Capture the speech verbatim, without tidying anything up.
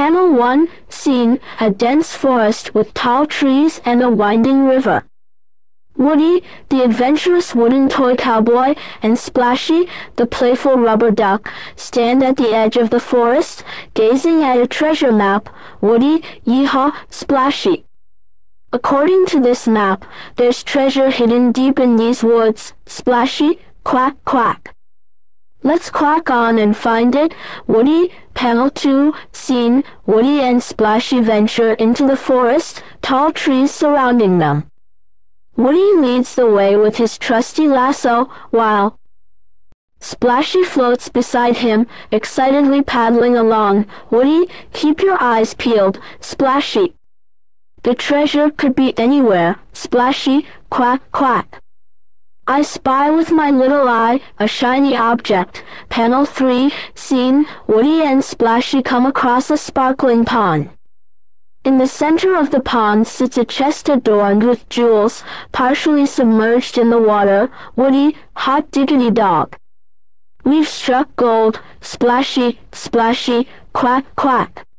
Panel one. Scene: a dense forest with tall trees and a winding river. Woody, the adventurous wooden toy cowboy, and Splashy, the playful rubber duck, stand at the edge of the forest, gazing at a treasure map. Woody, yeehaw, Splashy. According to this map, there's treasure hidden deep in these woods. Splashy, quack, quack. Let's quack on and find it. Woody, Panel two. Scene: Woody and Splashy venture into the forest, tall trees surrounding them. Woody leads the way with his trusty lasso, while Splashy floats beside him, excitedly paddling along. Woody, keep your eyes peeled. Splashy. The treasure could be anywhere. Splashy, quack, quack. I spy with my little eye a shiny object. Panel three. Scene: Woody and Splashy come across a sparkling pond. In the center of the pond sits a chest adorned with jewels, partially submerged in the water. Woody, hot diggity dog. We've struck gold. Splashy, Splashy, quack, quack.